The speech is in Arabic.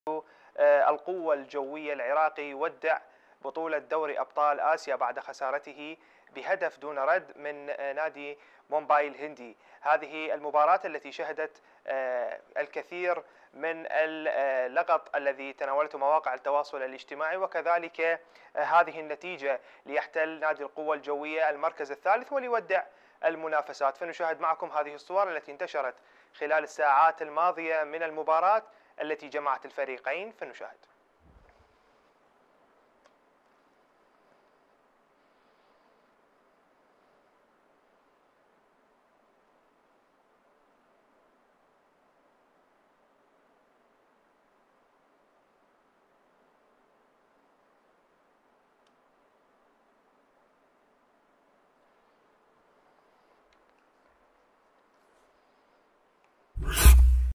القوة الجوية العراقي يودع بطولة دوري أبطال آسيا بعد خسارته بهدف دون رد من نادي مومباي الهندي. هذه المباراة التي شهدت الكثير من اللغط الذي تناولته مواقع التواصل الاجتماعي، وكذلك هذه النتيجة ليحتل نادي القوة الجوية المركز الثالث وليودع المنافسات. فنشاهد معكم هذه الصور التي انتشرت خلال الساعات الماضية من المباراة التي جمعت الفريقين، فنشاهد.